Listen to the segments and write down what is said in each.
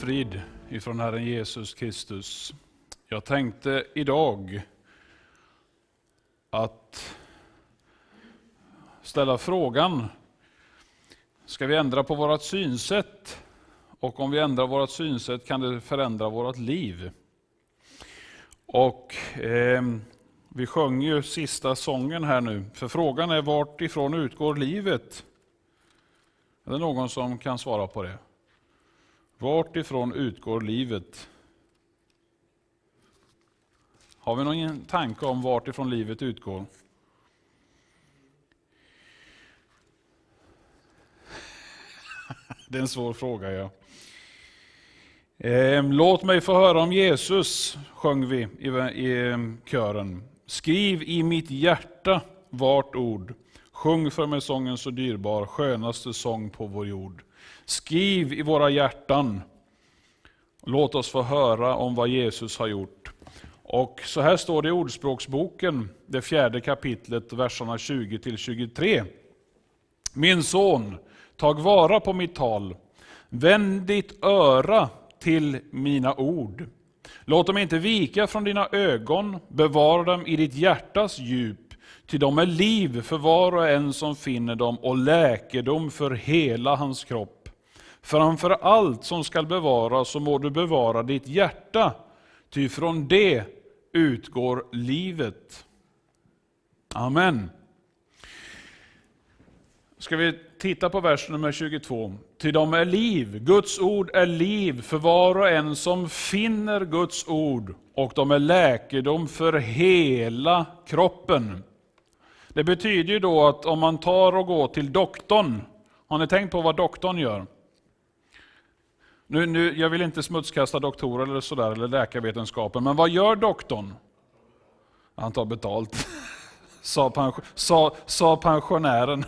frid ifrån Herren Jesus Kristus. Jag tänkte idag att ställa frågan: ska vi ändra på vårt synsätt? Och om vi ändrar vårt synsätt, kan det förändra vårt liv? Och vi sjöng ju sista sången här nu. För frågan är: vart ifrån utgår livet? Är det någon som kan svara på det? Vart ifrån utgår livet? Har vi någon tanke om vart ifrån livet utgår? Det är en svår fråga, ja. Låt mig få höra om Jesus, sjöng vi i kören. Skriv i mitt hjärta vart ord. Sjung för mig sången så dyrbar, skönaste sång på vår jord. Skriv i våra hjärtan. Låt oss få höra om vad Jesus har gjort. Och så här står det i Ordspråksboken, det 4:e kapitlet, verserna 20-23. Min son, tag vara på mitt tal. Vänd ditt öra till mina ord. Låt dem inte vika från dina ögon, bevara dem i ditt hjärtas djup. Ty de är liv för var och en som finner dem och läkedom för hela hans kropp. Framför allt som skall bevaras så må du bevara ditt hjärta, ty från det utgår livet. Amen. Ska vi titta på vers nummer 22. Ty de är liv, Guds ord är liv för var och en som finner Guds ord, och de är läkedom för hela kroppen. Det betyder ju då att om man tar och går till doktorn, har ni tänkt på vad doktorn gör? Jag vill inte smutskasta doktorer eller sådär, eller läkarvetenskapen, men vad gör doktorn? Han tar betalt, sa pensionären.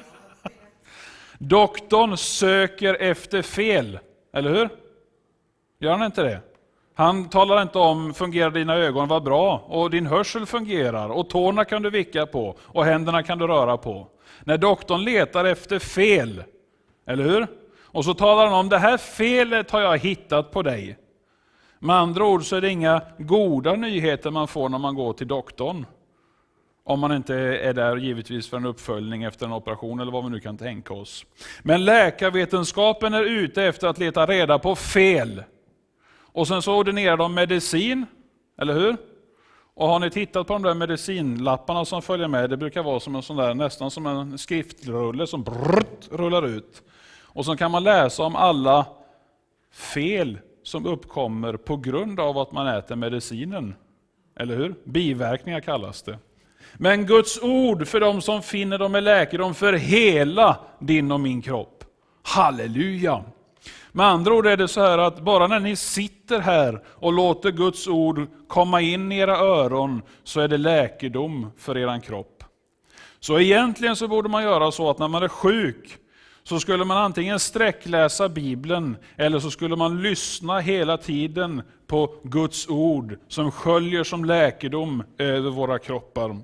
Doktorn söker efter fel, eller hur? Gör han inte det? Han talar inte om, fungerar dina ögon var bra, och din hörsel fungerar, och tårna kan du vicka på, och händerna kan du röra på. När doktorn letar efter fel, eller hur? Och så talar han om, det här felet har jag hittat på dig. Med andra ord så är det inga goda nyheter man får när man går till doktorn. Om man inte är där givetvis för en uppföljning efter en operation eller vad vi nu kan tänka oss. Men läkarvetenskapen är ute efter att leta reda på fel. Och sen så ordinerar de medicin, eller hur? Och har ni tittat på de där medicinlapparna som följer med? Det brukar vara som en sån där, nästan som en skriftrulle som rullar ut. Och så kan man läsa om alla fel som uppkommer på grund av att man äter medicinen. Eller hur? Biverkningar kallas det. Men Guds ord för de som finner dem är läkedom för hela din och min kropp. Halleluja! Med andra ord är det så här att bara när ni sitter här och låter Guds ord komma in i era öron så är det läkedom för eran kropp. Så egentligen så borde man göra så att när man är sjuk så skulle man antingen sträckläsa Bibeln eller så skulle man lyssna hela tiden på Guds ord som sköljer som läkedom över våra kroppar.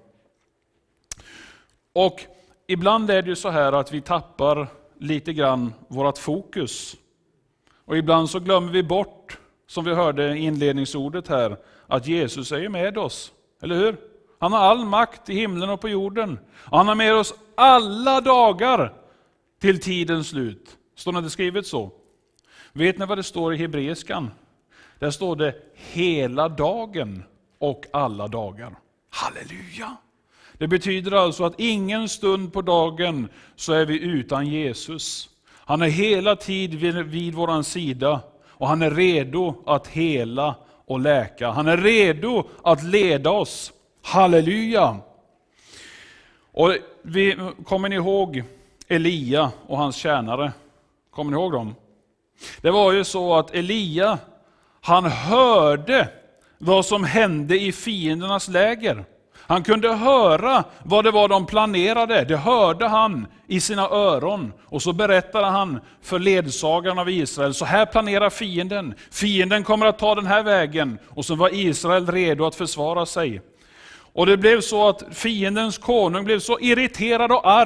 Och ibland är det ju så här att vi tappar lite grann vårt fokus. Och ibland så glömmer vi bort, som vi hörde i inledningsordet här, att Jesus är ju med oss. Eller hur? Han har all makt i himlen och på jorden. Han har med oss alla dagar till tidens slut. Står det inte skrivet så? Vet ni vad det står i hebreiskan? Där står det hela dagen och alla dagar. Halleluja! Det betyder alltså att ingen stund på dagen så är vi utan Jesus. Han är hela tiden vid våran sida och han är redo att hela och läka. Han är redo att leda oss. Halleluja! Och kommer ni ihåg Elia och hans tjänare? Kommer ni ihåg dem? Det var ju så att Elia, han hörde vad som hände i fiendernas läger. Han kunde höra vad det var de planerade. Det hörde han i sina öron. Och så berättade han för ledsagarna av Israel. Så här planerar fienden. Fienden kommer att ta den här vägen. Och så var Israel redo att försvara sig. Och det blev så att fiendens konung blev så irriterad och arg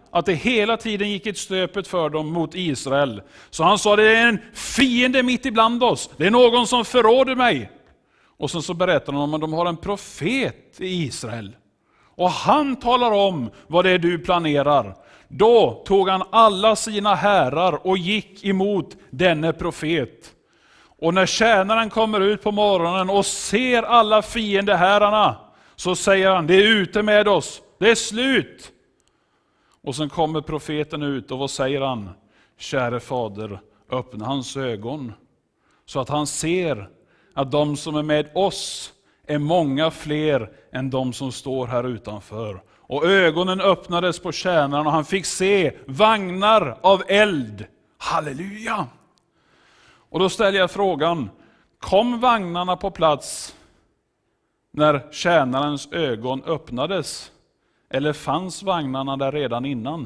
att det hela tiden gick ett stöpet för dem mot Israel. Så han sa, det är en fiende mitt ibland oss. Det är någon som förråder mig. Och så berättar han om att de har en profet i Israel. Och han talar om vad det är du planerar. Då tog han alla sina härar och gick emot denne profet. Och när tjänaren kommer ut på morgonen och ser alla fiendehärarna, så säger han, det är ute med oss, det är slut. Och sen kommer profeten ut och vad säger han? Käre fader, öppna hans ögon så att han ser att de som är med oss är många fler än de som står här utanför. Och ögonen öppnades på tjänaren och han fick se vagnar av eld. Halleluja! Och då ställer jag frågan, kom vagnarna på plats när tjänarens ögon öppnades? Eller fanns vagnarna där redan innan?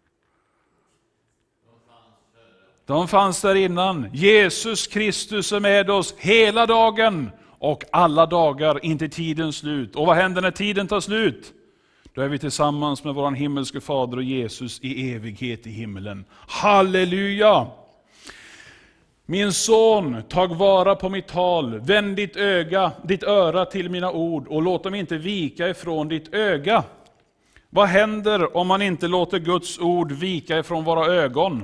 De fanns där innan. Jesus Kristus är med oss hela dagen och alla dagar, inte tidens slut. Och vad händer när tiden tar slut? Då är vi tillsammans med vår himmelske fader och Jesus i evighet i himlen. Halleluja! Min son, tag vara på mitt tal, vänd ditt öra till mina ord och låt dem inte vika ifrån ditt öga. Vad händer om man inte låter Guds ord vika ifrån våra ögon?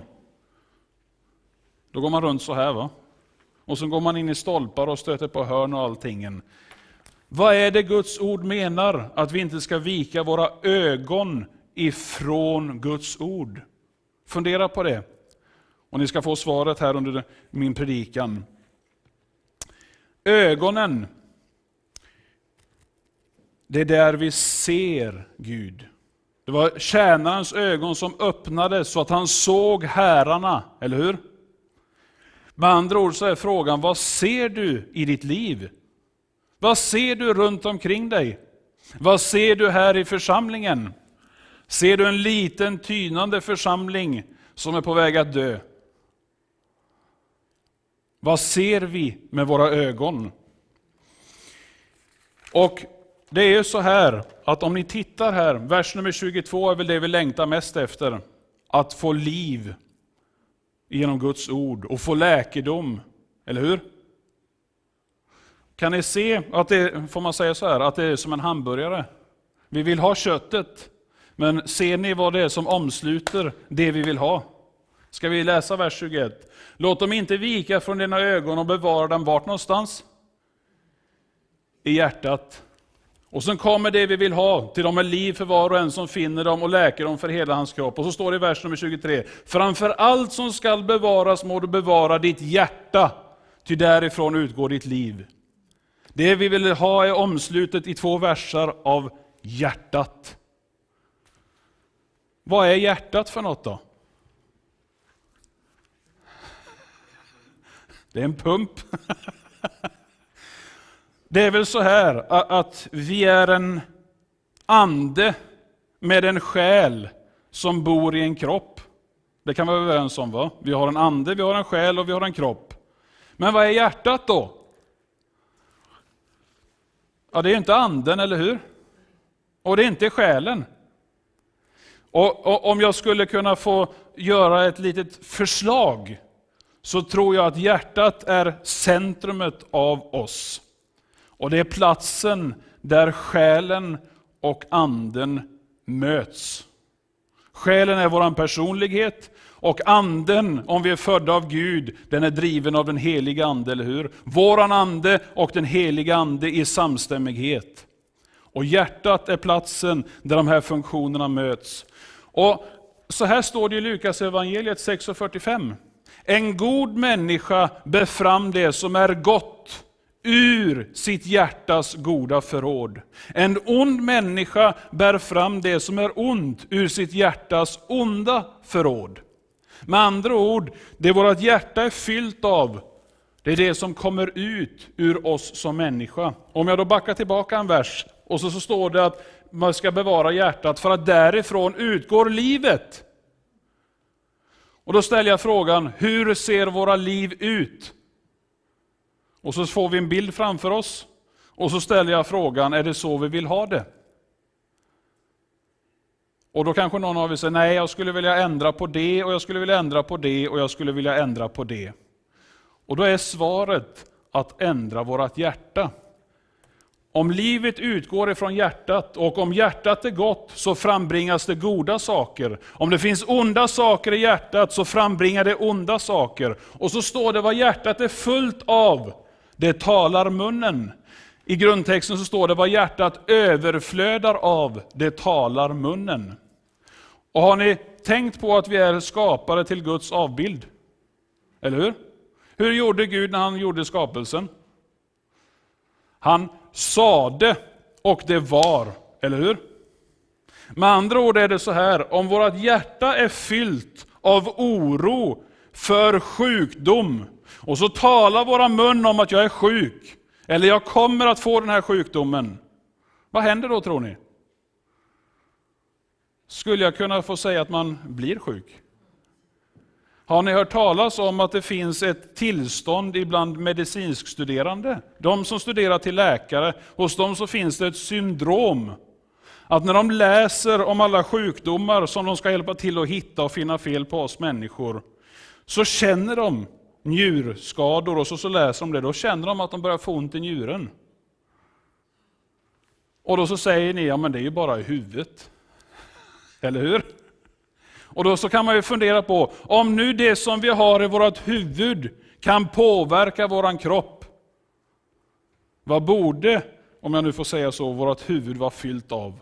Då går man runt så här, va? Och så går man in i stolpar och stöter på hörn och allting. Vad är det Guds ord menar? Att vi inte ska vika våra ögon ifrån Guds ord. Fundera på det. Och ni ska få svaret här under min predikan. Ögonen, det är där vi ser Gud. Det var tjänarens ögon som öppnades så att han såg herrarna, eller hur? Med andra ord så är frågan, vad ser du i ditt liv? Vad ser du runt omkring dig? Vad ser du här i församlingen? Ser du en liten tynande församling som är på väg att dö? Vad ser vi med våra ögon? Och det är ju så här att om ni tittar här, vers nummer 22 är väl det vi längtar mest efter. Att få liv genom Guds ord och få läkedom, eller hur? Kan ni se att det, får man säga så här, att det är som en hamburgare? Vi vill ha köttet, men ser ni vad det är som omsluter det vi vill ha? Ska vi läsa vers 21? Låt dem inte vika från dina ögon och bevara dem vart någonstans? I hjärtat. Och sen kommer det vi vill ha, till dem är liv för var och en som finner dem och läker dem för hela hans kropp. Och så står det i vers nummer 23. Framför allt som skall bevaras må du bevara ditt hjärta, ty därifrån utgår ditt liv. Det vi vill ha är omslutet i 2 versar av hjärtat. Vad är hjärtat för något då? Det är en pump. Det är väl så här att vi är en ande med en själ som bor i en kropp. Det kan vi vara överens om, va? Vi har en ande, vi har en själ och vi har en kropp. Men vad är hjärtat då? Ja, det är inte anden, eller hur? Och det är inte själen. Och om jag skulle kunna få göra ett litet förslag, så tror jag att hjärtat är centrumet av oss. Och det är platsen där själen och anden möts. Själen är vår personlighet och anden, om vi är födda av Gud, den är driven av den heliga ande, eller hur? Våran ande och den heliga ande i samstämmighet. Och hjärtat är platsen där de här funktionerna möts. Och så här står det i Lukas evangeliet 6:45. En god människa bär fram det som är gott ur sitt hjärtas goda förråd. En ond människa bär fram det som är ont ur sitt hjärtas onda förråd. Med andra ord, det vårt hjärta är fyllt av, det är det som kommer ut ur oss som människa. Om jag då backar tillbaka en vers, och så står det att man ska bevara hjärtat för att därifrån utgår livet. Och då ställer jag frågan, hur ser våra liv ut? Och så får vi en bild framför oss. Och så ställer jag frågan, är det så vi vill ha det? Och då kanske någon av er säger, nej, jag skulle vilja ändra på det, och jag skulle vilja ändra på det, och jag skulle vilja ändra på det. Och då är svaret att ändra vårt hjärta. Om livet utgår ifrån hjärtat, och om hjärtat är gott, så frambringas det goda saker. Om det finns onda saker i hjärtat, så frambringar det onda saker. Och så står det vad hjärtat är fullt av, det talar munnen. I grundtexten så står det vad hjärtat överflödar av, det talar munnen. Och har ni tänkt på att vi är skapare till Guds avbild? Eller hur? Hur gjorde Gud när han gjorde skapelsen? Han sade och det var, eller hur? Med andra ord är det så här, om vårt hjärta är fyllt av oro för sjukdom, och så talar våra mun om att jag är sjuk, eller jag kommer att få den här sjukdomen. Vad händer då, tror ni? Skulle jag kunna få säga att man blir sjuk? Har ni hört talas om att det finns ett tillstånd ibland medicinskstuderande? De som studerar till läkare, hos dem så finns det ett syndrom. Att när de läser om alla sjukdomar som de ska hjälpa till att hitta och finna fel på oss människor, så känner de njurskador, och så läser de det, då känner de att de börjar få ont i njuren. Och då så säger ni, ja men det är ju bara i huvudet. Eller hur? Och då så kan man ju fundera på, om nu det som vi har i vårt huvud kan påverka våran kropp, vad borde, om jag nu får säga så, vårt huvud vara fyllt av?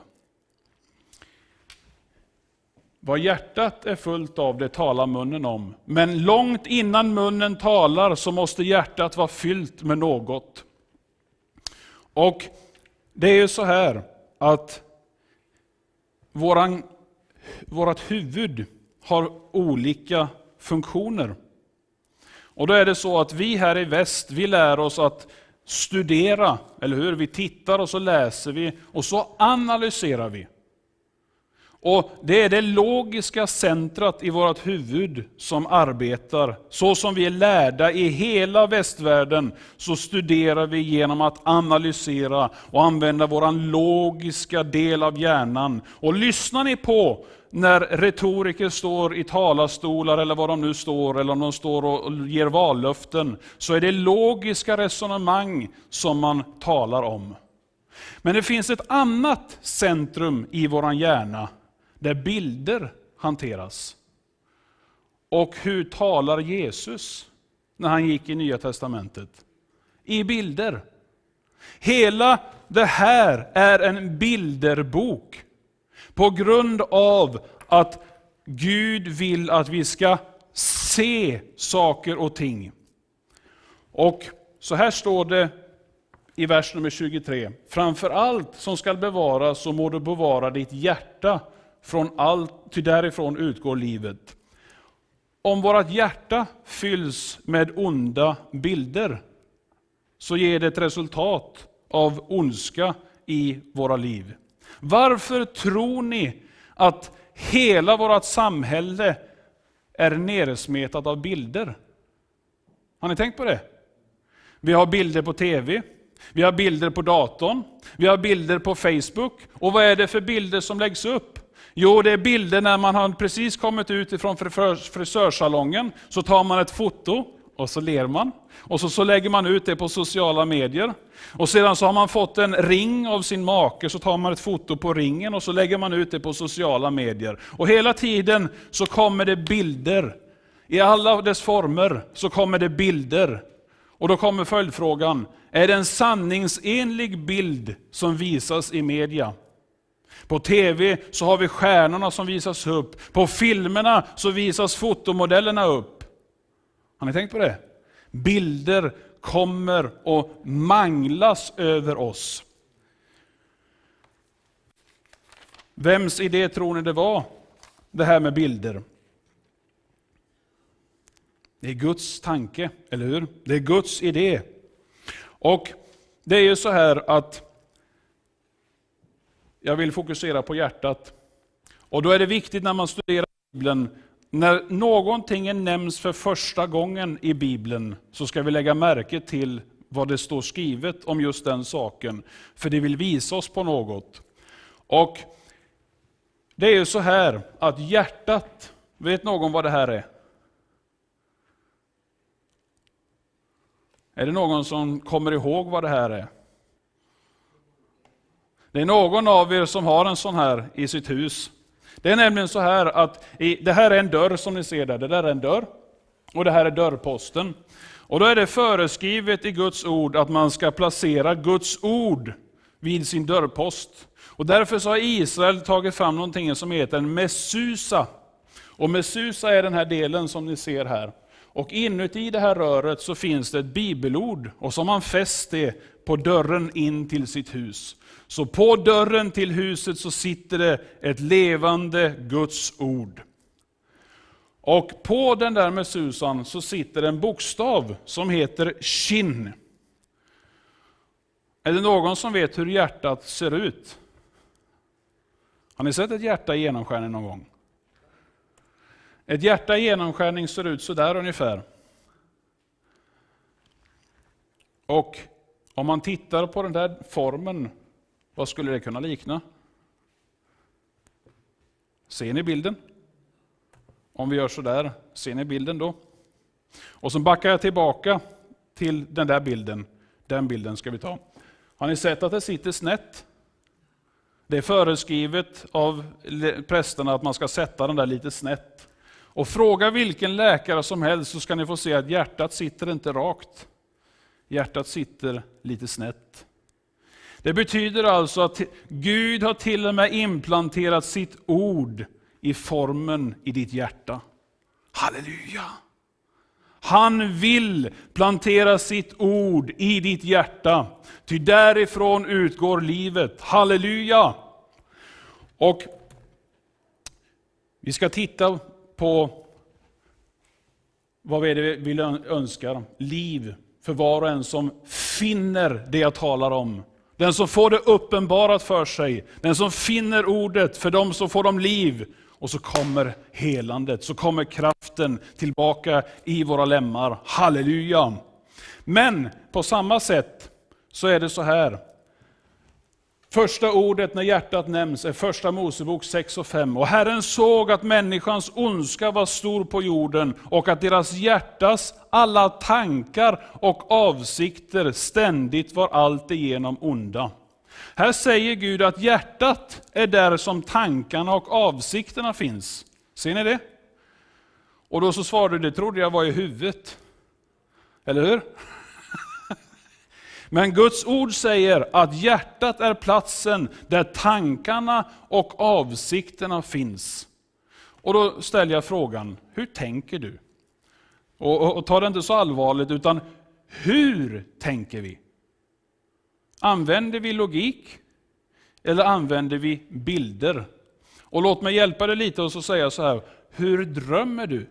Vad hjärtat är fullt av, det talar munnen om. Men långt innan munnen talar så måste hjärtat vara fyllt med något. Och det är ju så här att vårt huvud har olika funktioner. Och då är det så att vi här i väst, vi lär oss att studera, eller hur? Vi tittar och så läser vi och så analyserar vi. Och det är det logiska centrat i vårt huvud som arbetar. Så som vi är lärda i hela västvärlden, så studerar vi genom att analysera och använda våran logiska del av hjärnan. Och lyssnar ni på när retoriker står i talarstolar eller vad de nu står, eller om de står och ger vallöften, så är det logiska resonemang som man talar om. Men det finns ett annat centrum i våran hjärna där bilder hanteras. Och hur talar Jesus när han gick i Nya testamentet? I bilder. Hela det här är en bilderbok. På grund av att Gud vill att vi ska se saker och ting. Och så här står det i vers nummer 23. Framför allt som ska bevaras så må du bevara ditt hjärta från allt, ty därifrån utgår livet. Om vårt hjärta fylls med onda bilder så ger det ett resultat av ondska i våra liv. Varför tror ni att hela vårt samhälle är nersmetat av bilder? Har ni tänkt på det? Vi har bilder på tv, vi har bilder på datorn, vi har bilder på Facebook. Och vad är det för bilder som läggs upp? Jo, det är bilder när man har precis kommit ut ifrån frisörsalongen, så tar man ett foto och så ler man. Och så lägger man ut det på sociala medier. Och sedan så har man fått en ring av sin make, så tar man ett foto på ringen och så lägger man ut det på sociala medier. Och hela tiden så kommer det bilder. I alla dess former så kommer det bilder. Och då kommer följdfrågan, är det en sanningsenlig bild som visas i media? På tv så har vi stjärnorna som visas upp. På filmerna så visas fotomodellerna upp. Har ni tänkt på det? Bilder kommer och manglas över oss. Vems idé tror ni det var, det här med bilder? Det är Guds tanke, eller hur? Det är Guds idé. Och det är ju så här att jag vill fokusera på hjärtat. Och då är det viktigt när man studerar Bibeln, när någonting nämns för första gången i Bibeln, så ska vi lägga märke till vad det står skrivet om just den saken. För det vill visa oss på något. Och Det är ju så här att hjärtat, vet någon vad det här är? Är det någon som kommer ihåg vad det här är? Det är någon av er som har en sån här i sitt hus. Det är nämligen så här att det här är en dörr som ni ser där. Det där är en dörr och det här är dörrposten. Och då är det föreskrivet i Guds ord att man ska placera Guds ord vid sin dörrpost. Och därför så har Israel tagit fram någonting som heter en mesusa. Och mesusa är den här delen som ni ser här. Och inuti det här röret så finns det ett bibelord och så har man fäst det på dörren in till sitt hus. Så på dörren till huset så sitter det ett levande Guds ord. Och på den där mesusan så sitter en bokstav som heter Shin. Är det någon som vet hur hjärtat ser ut? Har ni sett ett hjärta i genomskärning någon gång? Ett hjärta i genomskärning ser ut så där ungefär. Och om man tittar på den där formen, vad skulle det kunna likna? Ser ni bilden? Om vi gör så där, ser ni bilden då? Och så backar jag tillbaka till den där bilden. Den bilden ska vi ta. Har ni sett att det sitter snett? Det är föreskrivet av prästerna att man ska sätta den där lite snett. Och fråga vilken läkare som helst så ska ni få se att hjärtat sitter inte rakt. Hjärtat sitter lite snett. Det betyder alltså att Gud har till och med implanterat sitt ord i formen i ditt hjärta. Halleluja! Han vill plantera sitt ord i ditt hjärta. Ty därifrån utgår livet. Halleluja! Och vi ska titta på vad är det vi önskar. Liv för var och en som finner det jag talar om. Den som får det uppenbarat för sig. Den som finner ordet, för dem så får de liv. Och så kommer helandet, så kommer kraften tillbaka i våra lemmar. Halleluja! Men på samma sätt så är det så här. Första ordet när hjärtat nämns är första Mosebok 6 och 5. Och Herren såg att människans ondska var stor på jorden och att deras hjärtas alla tankar och avsikter ständigt var alltigenom onda. Här säger Gud att hjärtat är där som tankarna och avsikterna finns. Ser ni det? Och då så svarade du, det trodde jag var i huvudet. Eller hur? Men Guds ord säger att hjärtat är platsen där tankarna och avsikterna finns. Och då ställer jag frågan, hur tänker du? Och ta det inte så allvarligt, utan hur tänker vi? Använder vi logik eller använder vi bilder? Och låt mig hjälpa dig lite och så säga så här, hur drömmer du?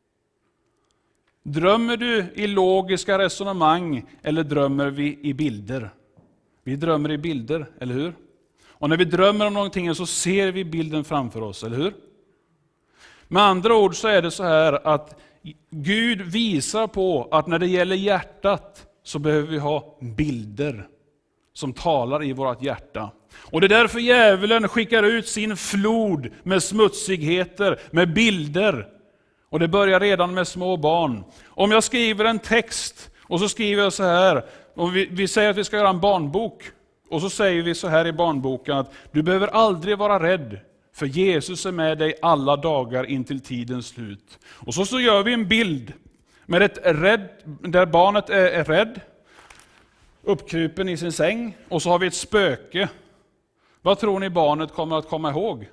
Drömmer du i logiska resonemang eller drömmer vi i bilder? Vi drömmer i bilder, eller hur? Och när vi drömmer om någonting så ser vi bilden framför oss, eller hur? Med andra ord så är det så här att Gud visar på att när det gäller hjärtat så behöver vi ha bilder som talar i vårt hjärta. Och det är därför djävulen skickar ut sin flod med smutsigheter, med bilder. Och det börjar redan med små barn. Om jag skriver en text och så skriver jag så här, och vi säger att vi ska göra en barnbok. Och så säger vi så här i barnboken att du behöver aldrig vara rädd, för Jesus är med dig alla dagar intill tidens slut. Och så gör vi en bild med där barnet är rädd, uppkrupen i sin säng, och så har vi ett spöke. Vad tror ni barnet kommer att komma ihåg?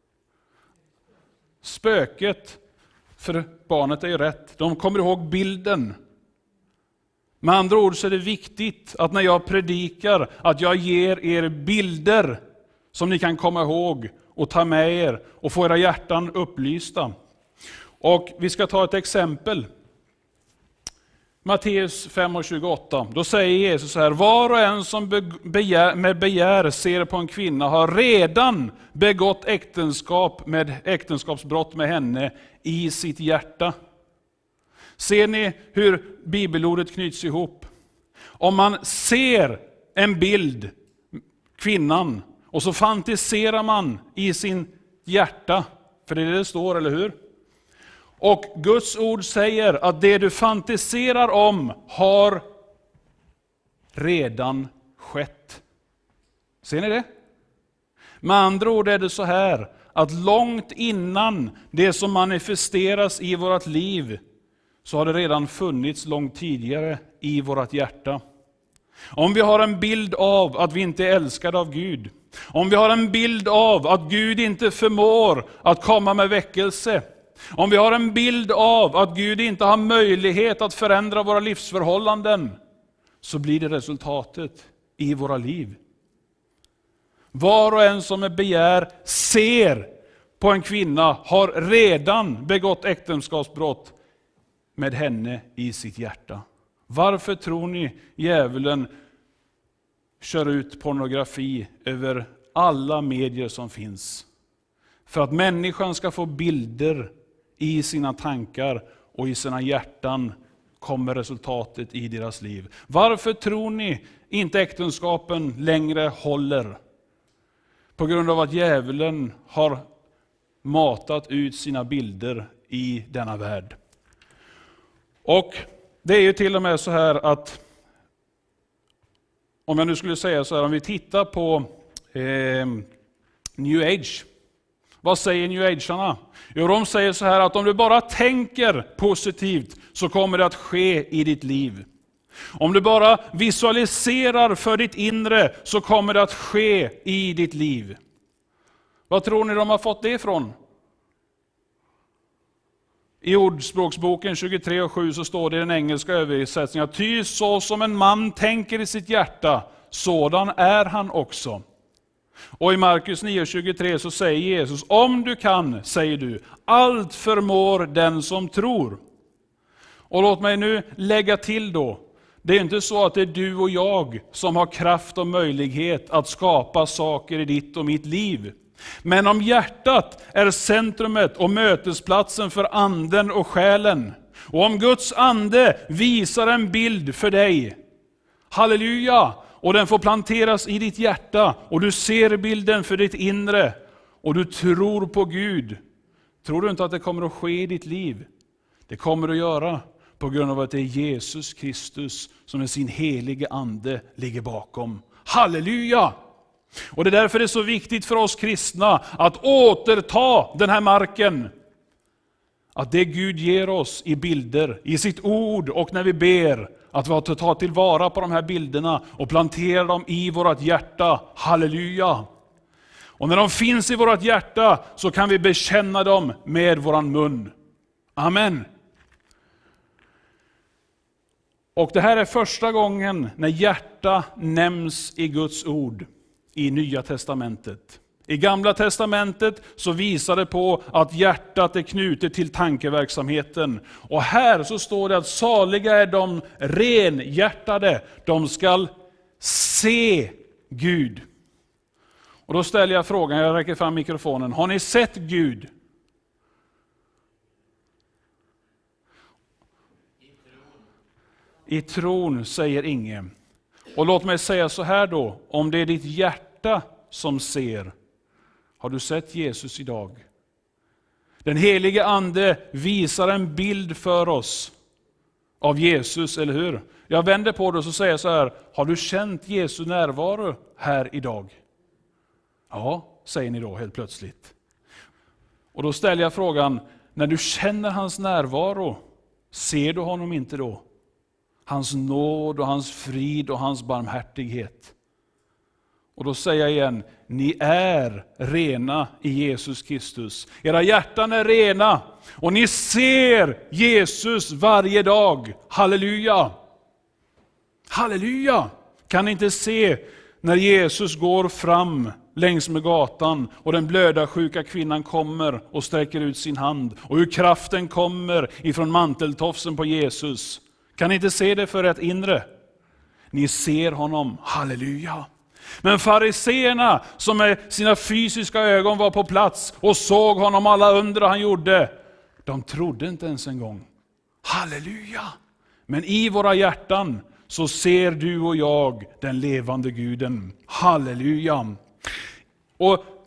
Spöket, för barnet är ju rätt. De kommer ihåg bilden. Med andra ord så är det viktigt att när jag predikar att jag ger er bilder som ni kan komma ihåg och ta med er och få era hjärtan upplysta. Och vi ska ta ett exempel. Matteus 5:28. Då säger Jesus så här: var och en som med begär ser på en kvinna har redan begått äktenskapsbrott med henne i sitt hjärta. Ser ni hur bibelordet knyts ihop? Om man ser en bild, kvinnan, och så fantiserar man i sin hjärta. För det är det står, eller hur? Och Guds ord säger att det du fantiserar om har redan skett. Ser ni det? Med andra ord är det så här, att långt innan det som manifesteras i vårt liv, så har det redan funnits långt tidigare i vårt hjärta. Om vi har en bild av att vi inte är älskade av Gud, om vi har en bild av att Gud inte förmår att komma med väckelse, om vi har en bild av att Gud inte har möjlighet att förändra våra livsförhållanden, så blir det resultatet i våra liv. Var och en som med begär ser på en kvinna har redan begått äktenskapsbrott med henne i sitt hjärta. Varför tror ni djävulen kör ut pornografi över alla medier som finns? För att människan ska få bilder i sina tankar och i sina hjärtan kommer resultatet i deras liv. Varför tror ni inte äktenskapen längre håller? På grund av att djävulen har matat ut sina bilder i denna värld. Och det är ju till och med så här att, om jag nu skulle säga så här, om vi tittar på New Age. Vad säger New Agearna? Jo, de säger så här att om du bara tänker positivt så kommer det att ske i ditt liv. Om du bara visualiserar för ditt inre så kommer det att ske i ditt liv. Vad tror ni de har fått det ifrån? I Ordspråksboken 23:7 så står det i den engelska översättningen: ty så som en man tänker i sitt hjärta, sådan är han också. Och i Markus 9:23 så säger Jesus: om du kan, säger du, allt förmår den som tror. Och låt mig nu lägga till då, det är inte så att det är du och jag som har kraft och möjlighet att skapa saker i ditt och mitt liv. Men om hjärtat är centrumet och mötesplatsen för anden och själen, och om Guds ande visar en bild för dig, halleluja, och den får planteras i ditt hjärta, och du ser bilden för ditt inre, och du tror på Gud, tror du inte att det kommer att ske i ditt liv? Det kommer att göra, på grund av att det är Jesus Kristus som med sin helige ande ligger bakom. Halleluja! Och det är därför det är så viktigt för oss kristna att återta den här marken. Att det Gud ger oss i bilder, i sitt ord och när vi ber, att vi tar tillvara på de här bilderna och planterar dem i vårt hjärta. Halleluja! Och när de finns i vårt hjärta så kan vi bekänna dem med våran mun. Amen! Och det här är första gången när hjärta nämns i Guds ord i Nya testamentet. I Gamla testamentet så visar det på att hjärtat är knutet till tankeverksamheten. Och här så står det att saliga är de renhjärtade, de skall se Gud. Och då ställer jag frågan, jag räcker fram mikrofonen, har ni sett Gud? I tron säger ingen. Och låt mig säga så här då, om det är ditt hjärta som ser, har du sett Jesus idag? Den helige ande visar en bild för oss av Jesus, eller hur? Jag vänder på det och så säger jag så här, har du känt Jesu närvaro här idag? Ja, säger ni då helt plötsligt. Och då ställer jag frågan, när du känner hans närvaro, ser du honom inte då? Hans nåd och hans frid och hans barmhärtighet. Och då säger jag igen, ni är rena i Jesus Kristus. Era hjärtan är rena och ni ser Jesus varje dag. Halleluja! Halleluja! Kan ni inte se när Jesus går fram längs med gatan och den blödarsjuka kvinnan kommer och sträcker ut sin hand och hur kraften kommer ifrån manteltofsen på Jesus? Kan ni inte se det för ert inre? Ni ser honom, halleluja. Men fariseerna som med sina fysiska ögon var på plats och såg honom alla under han gjorde, de trodde inte ens en gång. Halleluja! Men i våra hjärtan så ser du och jag den levande Guden. Halleluja! Och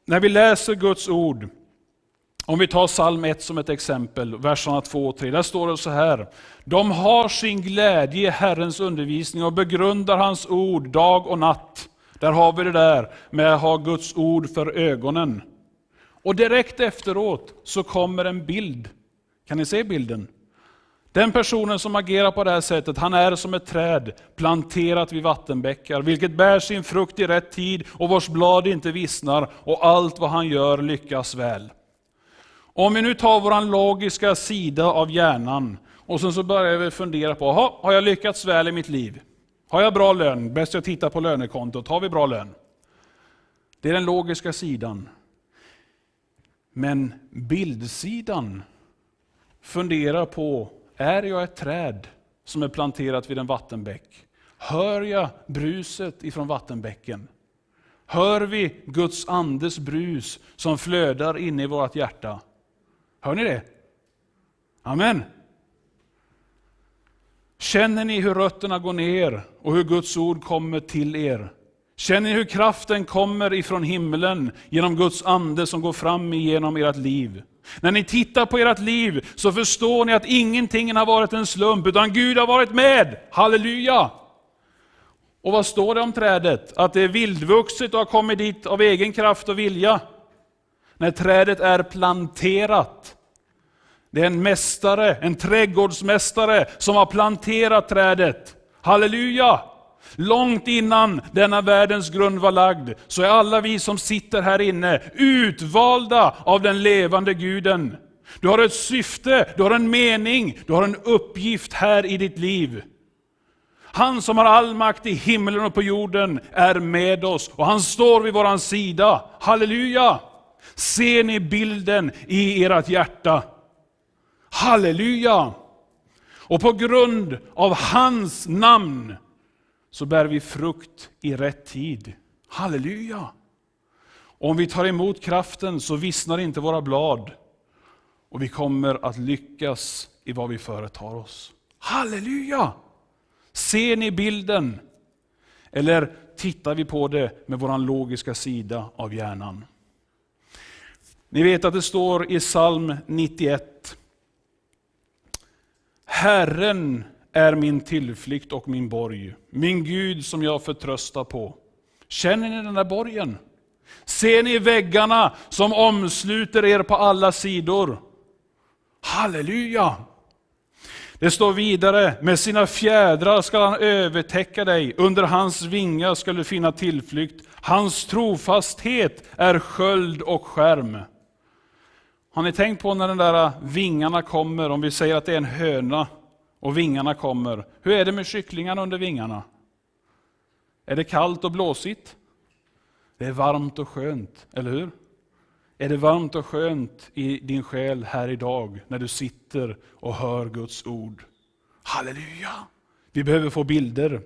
när vi läser Guds ord, om vi tar psalm 1 som ett exempel, verserna 2 och 3, där står det så här: de har sin glädje i Herrens undervisning och begrundar hans ord dag och natt. Där har vi det där med att ha Guds ord för ögonen. Och direkt efteråt så kommer en bild. Kan ni se bilden? Den personen som agerar på det här sättet, han är som ett träd planterat vid vattenbäckar, vilket bär sin frukt i rätt tid och vars blad inte vissnar, och allt vad han gör lyckas väl. Om vi nu tar vår logiska sida av hjärnan och så börjar vi fundera på, har jag lyckats väl i mitt liv? Har jag bra lön? Bäst jag tittar på lönekontot. Har vi bra lön? Det är den logiska sidan. Men bildsidan funderar på, är jag ett träd som är planterat vid en vattenbäck? Hör jag bruset ifrån vattenbäcken? Hör vi Guds andes brus som flödar inne i vårt hjärta? Hör ni det? Amen. Känner ni hur rötterna går ner och hur Guds ord kommer till er? Känner ni hur kraften kommer ifrån himlen genom Guds ande som går fram igenom ert liv? När ni tittar på ert liv så förstår ni att ingenting har varit en slump, utan Gud har varit med. Halleluja! Och vad står det om trädet? Att det är vildvuxet och har kommit dit av egen kraft och vilja. När trädet är planterat. Det är en mästare, en trädgårdsmästare som har planterat trädet. Halleluja! Långt innan denna världens grund var lagd så är alla vi som sitter här inne utvalda av den levande Guden. Du har ett syfte, du har en mening, du har en uppgift här i ditt liv. Han som har all makt i himlen och på jorden är med oss och han står vid våran sida. Halleluja! Ser ni bilden i ert hjärta? Halleluja! Och på grund av hans namn så bär vi frukt i rätt tid. Halleluja! Om vi tar emot kraften så vissnar inte våra blad. Och vi kommer att lyckas i vad vi företar oss. Halleluja! Ser ni bilden? Eller tittar vi på det med vår logiska sida av hjärnan? Ni vet att det står i psalm 91. Herren är min tillflykt och min borg, min Gud som jag förtröstar på. Känner ni den där borgen? Ser ni väggarna som omsluter er på alla sidor? Halleluja! Det står vidare, med sina fjädrar ska han övertäcka dig, under hans vingar ska du finna tillflykt. Hans trofasthet är sköld och skärm. Har ni tänkt på när den där vingarna kommer, om vi säger att det är en höna och vingarna kommer. Hur är det med kycklingarna under vingarna? Är det kallt och blåsigt? Det är varmt och skönt, eller hur? Är det varmt och skönt i din själ här idag när du sitter och hör Guds ord? Halleluja! Vi behöver få bilder.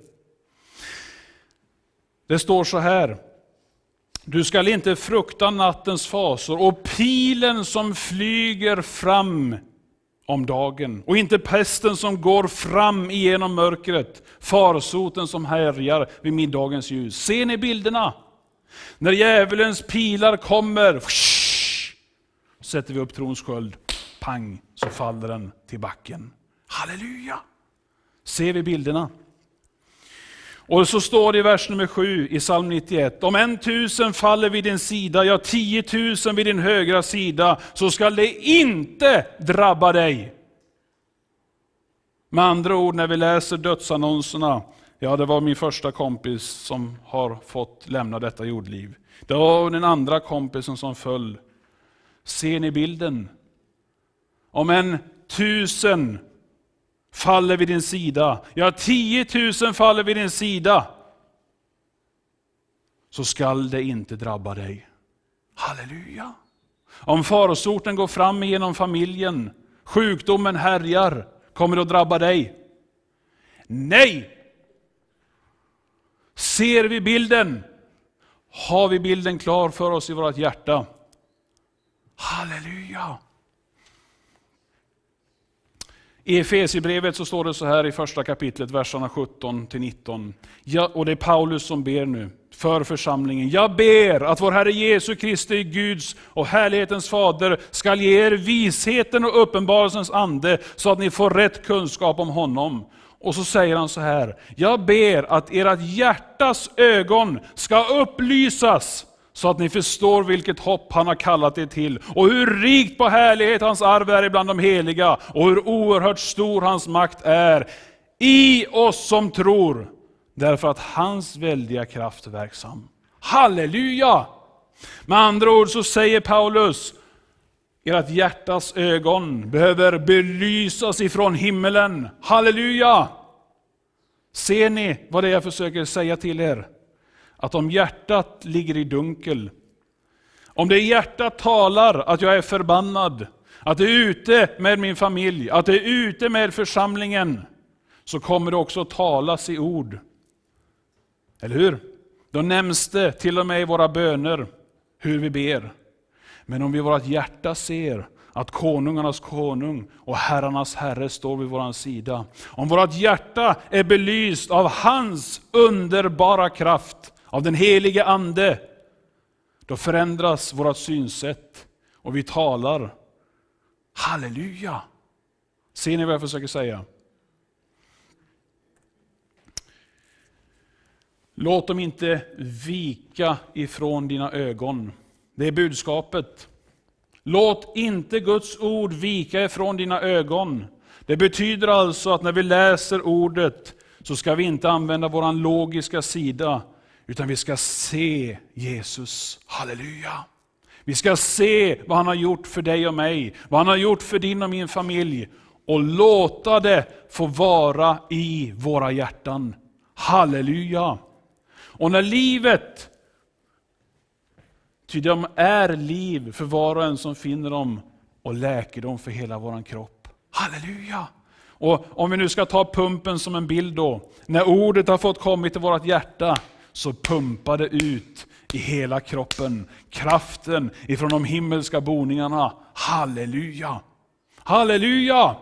Det står så här. Du skall inte frukta nattens fasor och pilen som flyger fram om dagen. Och inte pesten som går fram igenom mörkret. Farsoten som härjar vid middagens ljus. Ser ni bilderna? När djävulens pilar kommer, sätter vi upp trons sköld. Pang, så faller den till backen. Halleluja! Ser vi bilderna? Och så står det i vers nummer 7 i psalm 91. Om 1000 faller vid din sida, ja 10 000 vid din högra sida, så skall det inte drabba dig. Med andra ord, när vi läser dödsannonserna, ja det var min första kompis som har fått lämna detta jordliv. Det var den andra kompisen som föll. Ser ni bilden? Om 1000 faller vid din sida, ja 10 000 faller vid din sida, så skall det inte drabba dig. Halleluja! Om farsoten går fram genom familjen, sjukdomen härjar, kommer det att drabba dig? Nej! Ser vi bilden? Har vi bilden klar för oss i vårt hjärta? Halleluja! I Efesierbrevet så står det så här i första kapitlet, verserna 17-19. Och det är Paulus som ber nu för församlingen. Jag ber att vår Herre Jesu Kristi, Guds och härlighetens fader skall ge er visheten och uppenbarelsens ande så att ni får rätt kunskap om honom. Och så säger han så här: jag ber att ert hjärtas ögon ska upplysas så att ni förstår vilket hopp han har kallat er till och hur rikt på härlighet hans arv är ibland de heliga och hur oerhört stor hans makt är i oss som tror, därför att hans väldiga kraft är verksam. Halleluja! Med andra ord så säger Paulus, ert hjärtas ögon behöver belysas ifrån himmelen. Halleluja! Ser ni vad det är jag försöker säga till er? Att om hjärtat ligger i dunkel, om det hjärtat talar att jag är förbannad, att det är ute med min familj, att det är ute med församlingen, så kommer det också talas i ord. Eller hur? Då nämns det till och med i våra böner hur vi ber. Men om vi i vårt hjärta ser att konungarnas konung och herrarnas herre står vid vår sida, om vårt hjärta är belyst av hans underbara kraft, av den helige ande, då förändras vårt synsätt och vi talar halleluja. Ser ni vad jag försöker säga? Låt dem inte vika ifrån dina ögon. Det är budskapet. Låt inte Guds ord vika ifrån dina ögon. Det betyder alltså att när vi läser ordet så ska vi inte använda vår logiska sida, utan vi ska se Jesus. Halleluja! Vi ska se vad han har gjort för dig och mig, vad han har gjort för din och min familj, och låta det få vara i våra hjärtan. Halleluja! Och när livet, ty de är liv för var och en som finner dem, och läkedom för hela våran kropp. Halleluja! Och om vi nu ska ta pumpen som en bild då, när ordet har fått kommit till vårt hjärta, så pumpar det ut i hela kroppen kraften ifrån de himmelska boningarna. Halleluja! Halleluja!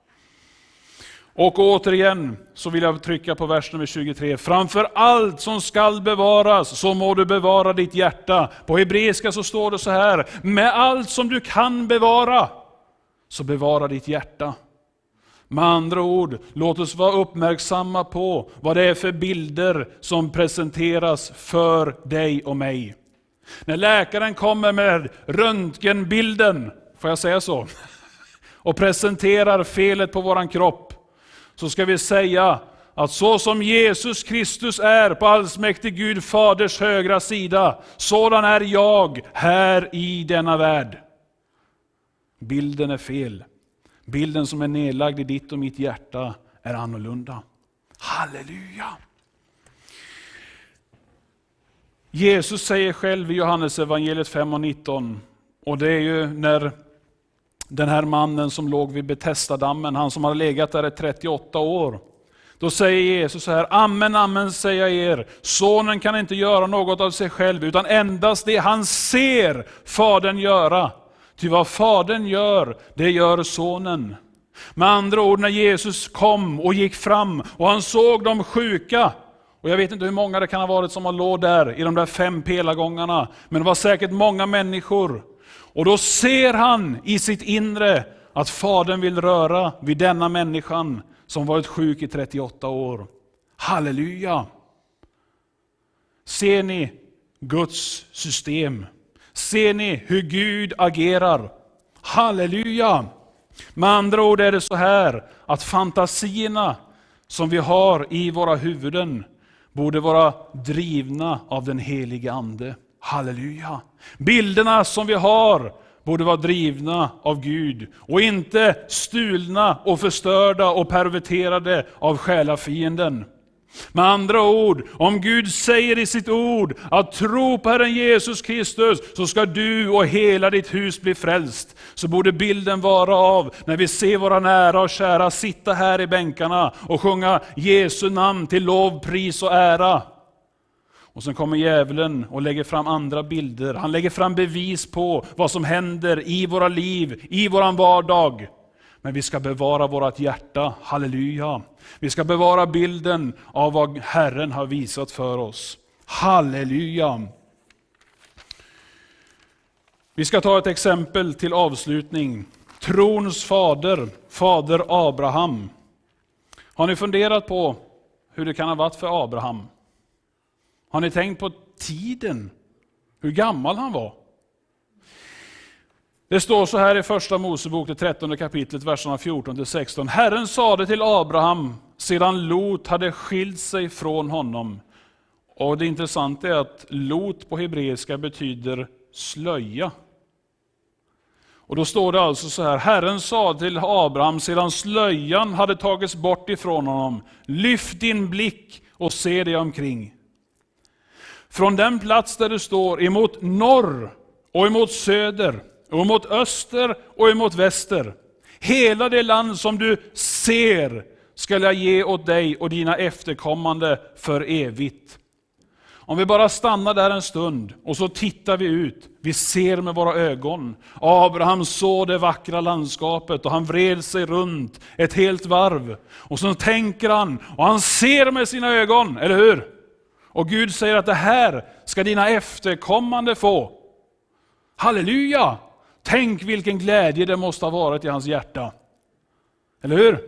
Och återigen så vill jag trycka på vers nummer 23. Framför allt som skall bevaras, så må du bevara ditt hjärta. På hebreiska så står det så här: med allt som du kan bevara, så bevara ditt hjärta. Med andra ord, låt oss vara uppmärksamma på vad det är för bilder som presenteras för dig och mig. När läkaren kommer med röntgenbilden, får jag säga så, och presenterar felet på våran kropp, så ska vi säga att så som Jesus Kristus är på allsmäktig Gud Faders högra sida, sådan är jag här i denna värld. Bilden är fel. Bilden som är nedlagd i ditt och mitt hjärta är annorlunda. Halleluja! Jesus säger själv i Johannes evangeliet 5:19, och det är ju när den här mannen som låg vid Betesda-dammen, han som har legat där i 38 år. Då säger Jesus så här: amen, amen säger jag er, sonen kan inte göra något av sig själv, utan endast det han ser fadern göra. Ty vad fadern gör, det gör sonen. Med andra ord, när Jesus kom och gick fram och han såg de sjuka, och jag vet inte hur många det kan ha varit som har låg där i de där 5 pelargångarna, men det var säkert många människor. Och då ser han i sitt inre att fadern vill röra vid denna människan som varit sjuk i 38 år. Halleluja! Ser ni Guds system? Ser ni hur Gud agerar? Halleluja! Med andra ord är det så här att fantasierna som vi har i våra huvuden borde vara drivna av den helige ande. Halleluja! Bilderna som vi har borde vara drivna av Gud och inte stulna och förstörda och perverterade av själafienden. Med andra ord, om Gud säger i sitt ord att tro på Herren Jesus Kristus så ska du och hela ditt hus bli frälst, så borde bilden vara av när vi ser våra nära och kära sitta här i bänkarna och sjunga Jesu namn till lov, pris och ära. Och sen kommer djävulen och lägger fram andra bilder. Han lägger fram bevis på vad som händer i våra liv, i våran vardag. Men vi ska bevara vårt hjärta, halleluja. Vi ska bevara bilden av vad Herren har visat för oss. Halleluja. Vi ska ta ett exempel till avslutning. Trons fader, fader Abraham. Har ni funderat på hur det kan ha varit för Abraham? Har ni tänkt på tiden? Hur gammal han var? Det står så här i första Mosebok, det 13 kapitlet, verserna 14-16. Herren sade till Abraham sedan Lot hade skilt sig från honom. Och det intressanta är att Lot på hebreiska betyder slöja. Och då står det alltså så här: Herren sa till Abraham sedan slöjan hade tagits bort ifrån honom: lyft din blick och se dig omkring. Från den plats där du står, emot norr och emot söder och emot öster och emot väster. Hela det land som du ser ska jag ge åt dig och dina efterkommande för evigt. Om vi bara stannar där en stund och så tittar vi ut. Vi ser med våra ögon. Abraham såg det vackra landskapet och han vred sig runt ett helt varv. Och så tänker han och han ser med sina ögon, eller hur? Och Gud säger att det här ska dina efterkommande få. Halleluja! Tänk vilken glädje det måste ha varit i hans hjärta. Eller hur?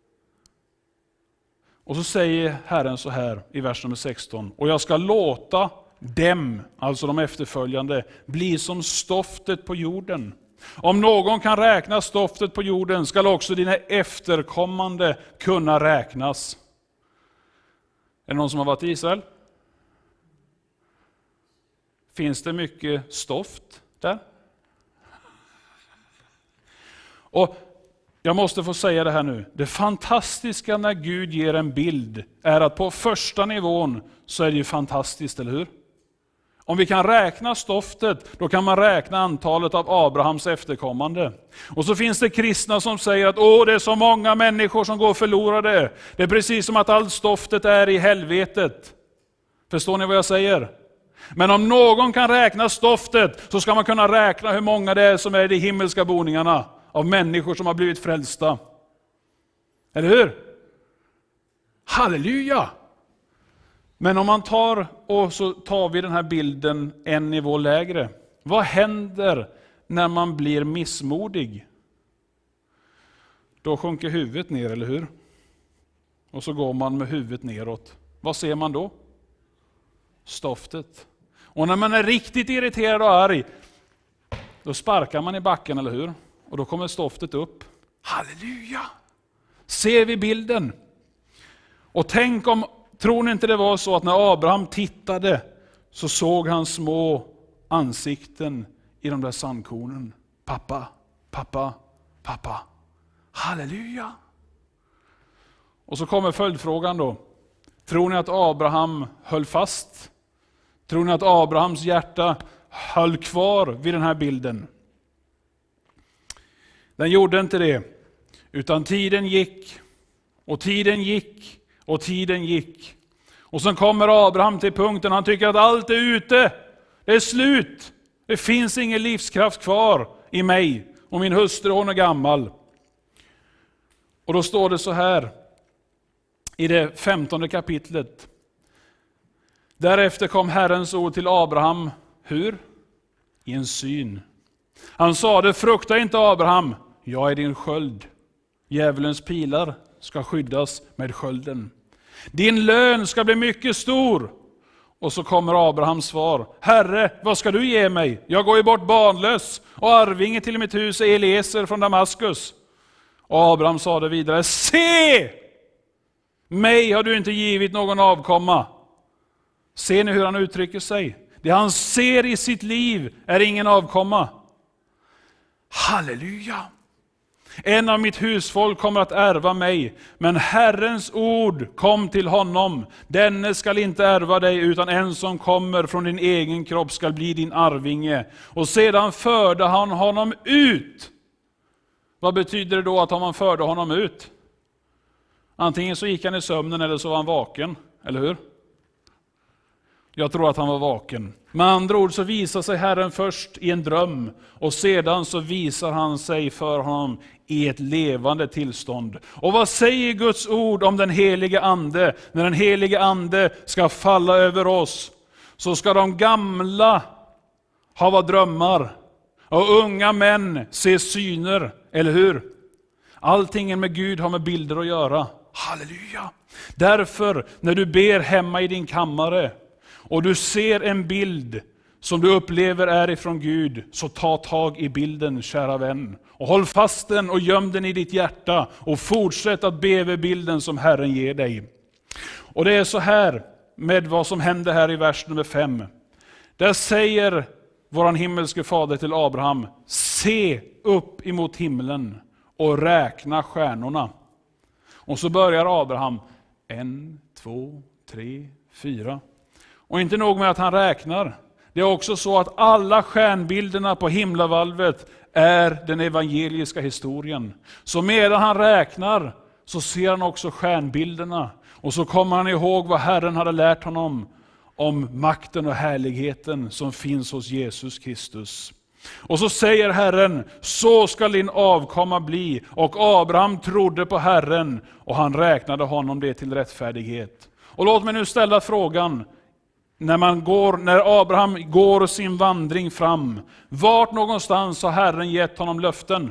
Och så säger Herren så här i vers nummer 16. Och jag ska låta dem, alltså de efterföljande, bli som stoftet på jorden. Om någon kan räkna stoftet på jorden ska också dina efterkommande kunna räknas. Är det någon som har varit i Israel? Finns det mycket stoft där? Och jag måste få säga det här nu. Det fantastiska när Gud ger en bild är att på första nivån så är det ju fantastiskt, eller hur? Om vi kan räkna stoftet, då kan man räkna antalet av Abrahams efterkommande. Och så finns det kristna som säger att det är så många människor som går förlorade. Det är precis som att allt stoftet är i helvetet. Förstår ni vad jag säger? Men om någon kan räkna stoftet så ska man kunna räkna hur många det är som är i de himmelska boningarna av människor som har blivit frälsta. Eller hur? Halleluja! Men om man tar vi den här bilden en nivå lägre. Vad händer när man blir missmodig? Då sjunker huvudet ner, eller hur? Och så går man med huvudet neråt. Vad ser man då? Stoftet. Och när man är riktigt irriterad och arg, då sparkar man i backen, eller hur? Och då kommer stoftet upp. Halleluja! Ser vi bilden? Och tänk om, tror ni inte det var så att när Abraham tittade så såg han små ansikten i de där sandkornen. Pappa, pappa, pappa. Halleluja! Och så kommer följdfrågan då. Tror ni att Abraham höll fast? Tror ni att Abrahams hjärta höll kvar vid den här bilden? Den gjorde inte det, utan tiden gick och tiden gick och tiden gick. Och sen kommer Abraham till punkten, han tycker att allt är ute, det är slut. Det finns ingen livskraft kvar i mig och min hustru, hon är gammal. Och då står det så här i det 15:e kapitlet. Därefter kom Herrens ord till Abraham, hur? I en syn. Han sade, frukta inte Abraham, jag är din sköld. Djävulens pilar ska skyddas med skölden. Din lön ska bli mycket stor. Och så kommer Abrahams svar, Herre, vad ska du ge mig? Jag går ju bort barnlös och arvinge till mitt hus är Eliezer från Damaskus. Och Abraham sade vidare, se! Mig har du inte givit någon avkomma. Ser ni hur han uttrycker sig? Det han ser i sitt liv är ingen avkomma. Halleluja! En av mitt husfolk kommer att ärva mig, men Herrens ord kom till honom. Denne skall inte ärva dig, utan en som kommer från din egen kropp skall bli din arvinge. Och sedan förde han honom ut. Vad betyder det då att man förde honom ut? Antingen så gick han i sömnen eller så var han vaken, eller hur? Jag tror att han var vaken. Med andra ord så visar sig Herren först i en dröm och sedan så visar han sig för honom i ett levande tillstånd. Och vad säger Guds ord om den helige ande? När den helige ande ska falla över oss så ska de gamla hava drömmar och unga män se syner, eller hur? Allting med Gud har med bilder att göra. Halleluja! Därför när du ber hemma i din kammare och du ser en bild som du upplever är ifrån Gud, så ta tag i bilden, kära vän. Och håll fast den och göm den i ditt hjärta och fortsätt att be över bilden som Herren ger dig. Och det är så här med vad som händer här i vers nummer 5. Där säger våran himmelske fader till Abraham: se upp emot himlen och räkna stjärnorna. Och så börjar Abraham 1, 2, 3, 4. Och inte nog med att han räknar. Det är också så att alla stjärnbilderna på himlavalvet är den evangeliska historien. Så medan han räknar så ser han också stjärnbilderna. Och så kommer han ihåg vad Herren hade lärt honom om makten och härligheten som finns hos Jesus Kristus. Och så säger Herren: så ska din avkomma bli. Och Abraham trodde på Herren och han räknade honom det till rättfärdighet. Och låt mig nu ställa frågan: när Abraham går sin vandring fram, vart någonstans har Herren gett honom löften?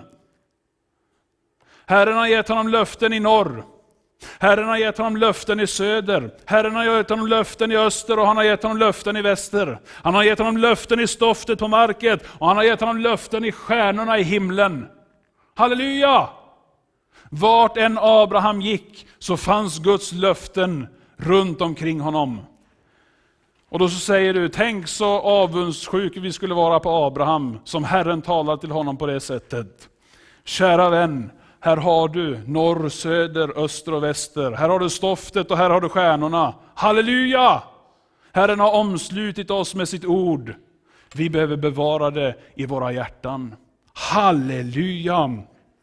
Herren har gett honom löften i norr. Herren har gett honom löften i söder. Herren har gett honom löften i öster och han har gett honom löften i väster. Han har gett honom löften i stoftet på marken och han har gett honom löften i stjärnorna i himlen. Halleluja! Vart en Abraham gick så fanns Guds löften runt omkring honom. Och då så säger du: tänk så avundsjuk vi skulle vara på Abraham som Herren talar till honom på det sättet. Kära vän, här har du norr, söder, öster och väster. Här har du stoftet och här har du stjärnorna. Halleluja! Herren har omslutit oss med sitt ord. Vi behöver bevara det i våra hjärtan. Halleluja!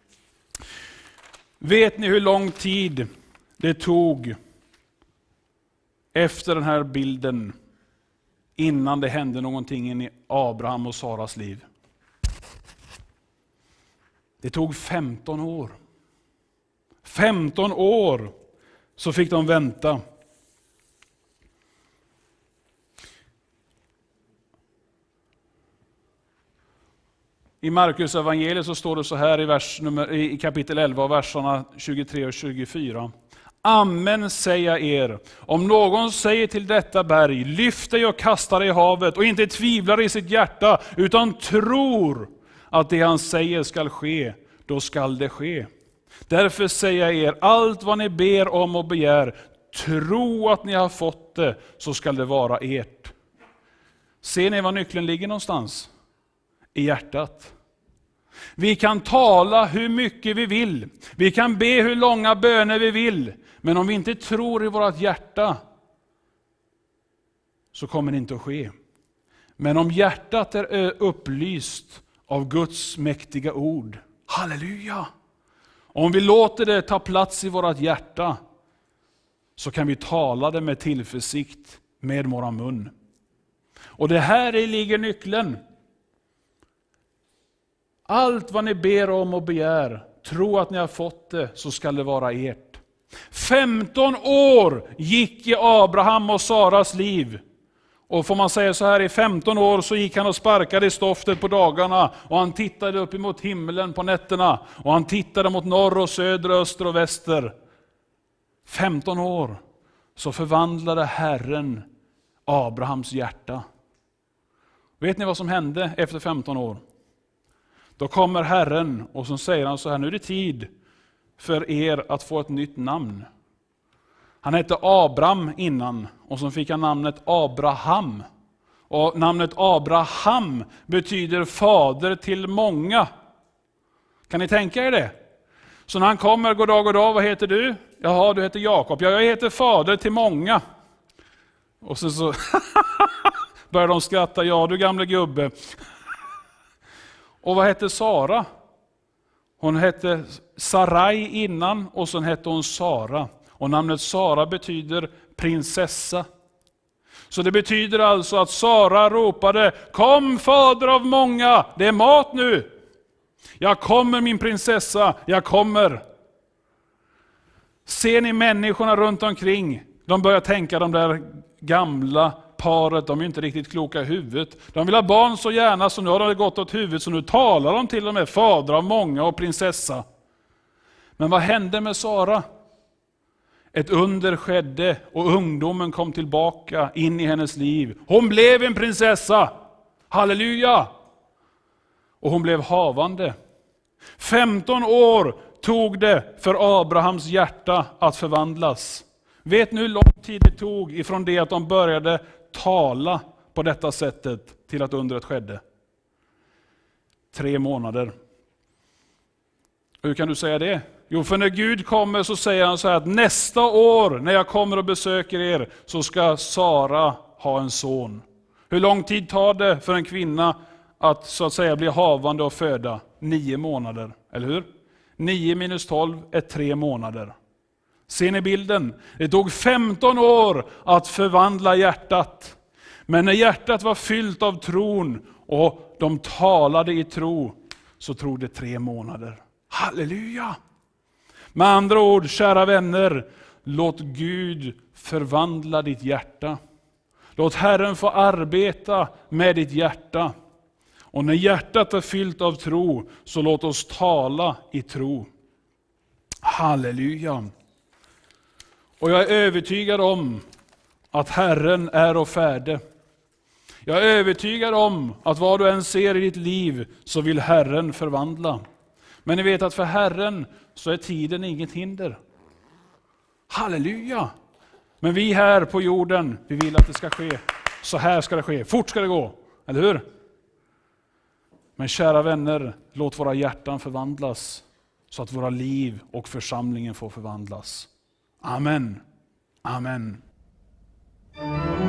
Vet ni hur lång tid det tog efter den här bilden innan det hände någonting i Abraham och Saras liv? Det tog 15 år. 15 år så fick de vänta. I Markus evangeliet så står det så här i kapitel 11, verserna 23 och 24. Amen säger jag er, om någon säger till detta berg, lyft dig och kasta dig i havet, och inte tvivlar i sitt hjärta, utan tror att det han säger skall ske, då skall det ske. Därför säger jag er, allt vad ni ber om och begär, tro att ni har fått det, så skall det vara ert. Ser ni var nyckeln ligger någonstans? I hjärtat. Vi kan tala hur mycket vi vill. Vi kan be hur långa böner vi vill. Men om vi inte tror i vårt hjärta så kommer det inte att ske. Men om hjärtat är upplyst av Guds mäktiga ord, halleluja! Om vi låter det ta plats i vårt hjärta så kan vi tala det med tillförsikt med vår mun. Och det här ligger nyckeln. Allt vad ni ber om och begär, tro att ni har fått det, så skall det vara ert. 15 år gick i Abraham och Saras liv. Och får man säga så här, i 15 år så gick han och sparkade i stoftet på dagarna. Och han tittade upp emot himlen på nätterna. Och han tittade mot norr och söder, öster och väster. 15 år så förvandlade Herren Abrahams hjärta. Vet ni vad som hände efter 15 år? Då kommer Herren och så säger han så här: nu är det tid för er att få ett nytt namn. Han hette Abram innan och så fick han namnet Abraham. Och namnet Abraham betyder fader till många. Kan ni tänka er det? Så när han kommer, god dag, vad heter du? Jaha, du heter Jakob. Ja, jag heter fader till många. Och så börjar de skratta. Ja, du gamle gubbe. Och vad hette Sara? Hon hette Sarai innan och sen hette hon Sara. Och namnet Sara betyder prinsessa. Så det betyder alltså att Sara ropade: kom fader av många, det är mat nu. Jag kommer min prinsessa, jag kommer. Ser ni människorna runt omkring? De börjar tänka, de där gamla paret, de är inte riktigt kloka i huvudet. De vill ha barn så gärna, så nu har det gått åt huvudet, så nu talar de till och med fader av många och prinsessa. Men vad hände med Sara? Ett under skedde och ungdomen kom tillbaka in i hennes liv. Hon blev en prinsessa. Halleluja! Och hon blev havande. 15 år tog det för Abrahams hjärta att förvandlas. Vet ni hur lång tid det tog ifrån det att de började tala på detta sättet till att undret skedde? 3 månader. Hur kan du säga det? Jo, för när Gud kommer så säger han så här att nästa år när jag kommer och besöker er så ska Sara ha en son. Hur lång tid tar det för en kvinna att så att säga bli havande och föda? 9 månader, eller hur? 9 minus 12 är 3 månader. Ser ni bilden? Det tog 15 år att förvandla hjärtat. Men när hjärtat var fyllt av tron och de talade i tro så tog det 3 månader. Halleluja! Med andra ord, kära vänner, låt Gud förvandla ditt hjärta. Låt Herren få arbeta med ditt hjärta. Och när hjärtat är fyllt av tro så låt oss tala i tro. Halleluja! Och jag är övertygad om att Herren är och färdig. Jag är övertygad om att vad du än ser i ditt liv så vill Herren förvandla. Men ni vet att för Herren så är tiden inget hinder. Halleluja! Men vi här på jorden, vi vill att det ska ske. Så här ska det ske. Fort ska det gå. Eller hur? Men kära vänner, låt våra hjärtan förvandlas. Så att våra liv och församlingen får förvandlas. Amen. Amen.